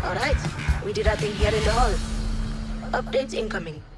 Alright, we did our thing here in the hall. Updates incoming.